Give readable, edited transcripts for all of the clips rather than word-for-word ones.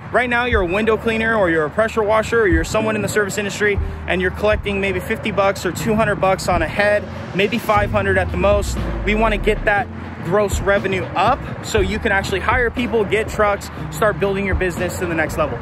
right now you're a window cleaner or you're a pressure washer or you're someone in the service industry and you're collecting maybe 50 bucks or 200 bucks on a head, maybe 500 at the most. We want to get that gross revenue up so you can actually hire people, get trucks, start building your business to the next level.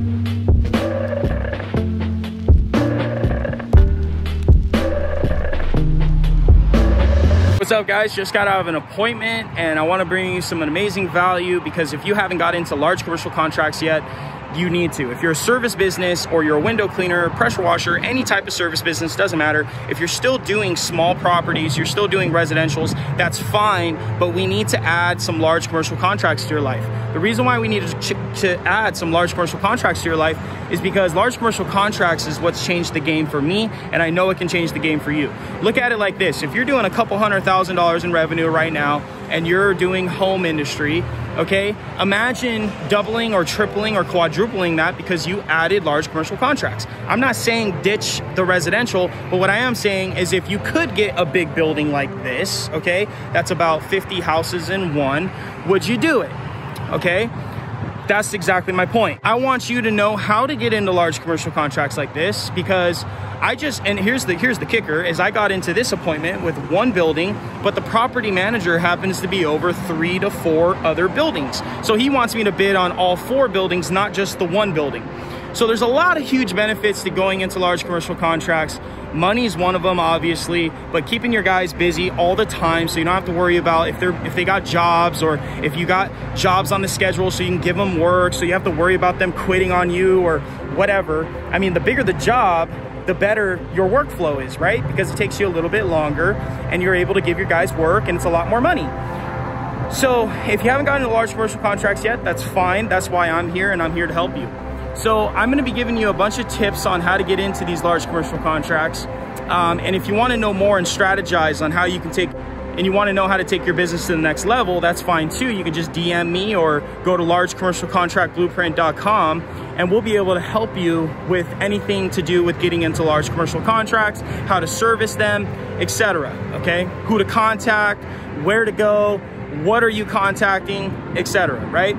What's up guys, just got out of an appointment and I want to bring you some amazing value, because if you haven't got into large commercial contracts yet, you need to. If you're a service business or you're a window cleaner, pressure washer, any type of service business, doesn't matter. If you're still doing small properties, you're still doing residentials, that's fine, but we need to add some large commercial contracts to your life. The reason why we need to add some large commercial contracts to your life is because large commercial contracts is what's changed the game for me, and I know it can change the game for you. Look at it like this. If you're doing a couple $100,000 in revenue right now and you're doing home industry, okay, imagine doubling or tripling or quadrupling that because you added large commercial contracts. I'm not saying ditch the residential, but what I am saying is if you could get a big building like this, okay, that's about 50 houses in one, would you do it? Okay, that's exactly my point. I want you to know how to get into large commercial contracts like this, because and here's the kicker, is I got into this appointment with one building, but the property manager happens to be over 3 to 4 other buildings. So he wants me to bid on all 4 buildings, not just the one building. So there's a lot of huge benefits to going into large commercial contracts. Money is one of them, obviously, but keeping your guys busy all the time so you don't have to worry about if they got jobs, or if you got jobs on the schedule so you can give them work, so you have to worry about them quitting on you or whatever. I mean, the bigger the job, the better your workflow is, right? Because it takes you a little bit longer and you're able to give your guys work and it's a lot more money. So if you haven't gotten into large commercial contracts yet, that's fine. That's why I'm here, and I'm here to help you. So I'm gonna be giving you a bunch of tips on how to get into these large commercial contracts. And if you wanna know more and strategize on how you can and you wanna know how to take your business to the next level, that's fine too. You can just DM me or go to largecommercialcontractblueprint.com and we'll be able to help you with anything to do with getting into large commercial contracts, how to service them, etc. Okay? Who to contact, where to go, what are you contacting, etc. Right?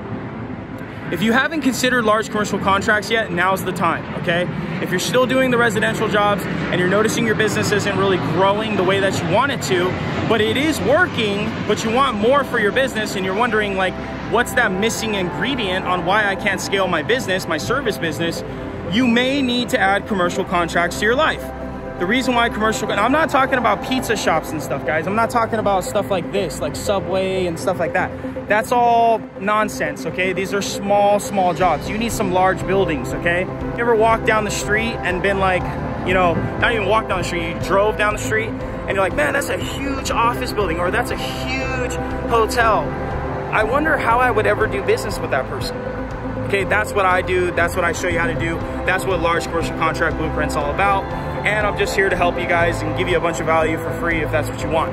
If you haven't considered large commercial contracts yet, now's the time, okay? If you're still doing the residential jobs and you're noticing your business isn't really growing the way that you want it to, but it is working, but you want more for your business and you're wondering like, what's that missing ingredient on why I can't scale my business, my service business, you may need to add commercial contracts to your life. The reason why and I'm not talking about pizza shops and stuff, guys. I'm not talking about stuff like this, like Subway and stuff like that. That's all nonsense, okay? These are small jobs. You need some large buildings, okay? You ever walk down the street and been like, you know, not even walk down the street, you drove down the street and you're like, man, that's a huge office building, or that's a huge hotel. I wonder how I would ever do business with that person. Okay, that's what I do. That's what I show you how to do. That's what large commercial contract blueprint's all about. And I'm just here to help you guys and give you a bunch of value for free if that's what you want.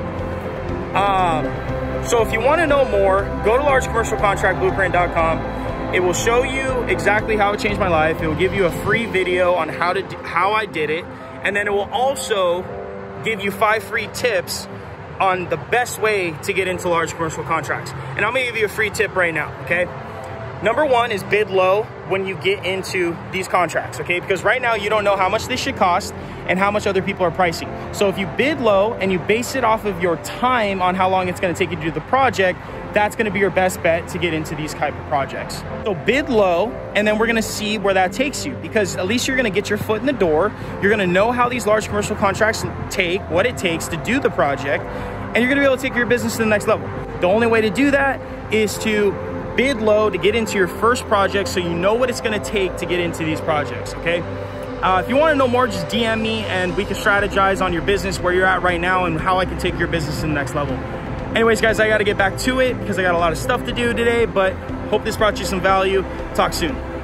So if you want to know more, go to largecommercialcontractblueprint.com. It will show you exactly how it changed my life. It will give you a free video on how I did it. And then it will also give you 5 free tips on the best way to get into large commercial contracts. And I'm gonna give you a free tip right now, okay? Number 1 is bid low when you get into these contracts, okay? Because right now you don't know how much this should cost and how much other people are pricing. So if you bid low and you base it off of your time on how long it's gonna take you to do the project, that's gonna be your best bet to get into these type of projects. So bid low, and then we're gonna see where that takes you, because at least you're gonna get your foot in the door. You're gonna know how these large commercial contracts take, what it takes to do the project, and you're gonna be able to take your business to the next level. The only way to do that is to bid low to get into your first project so you know what it's gonna take to get into these projects, okay? If you wanna know more, just DM me and we can strategize on your business, where you're at right now, and how I can take your business to the next level. Anyways, guys, I gotta get back to it because I got a lot of stuff to do today, but hope this brought you some value. Talk soon.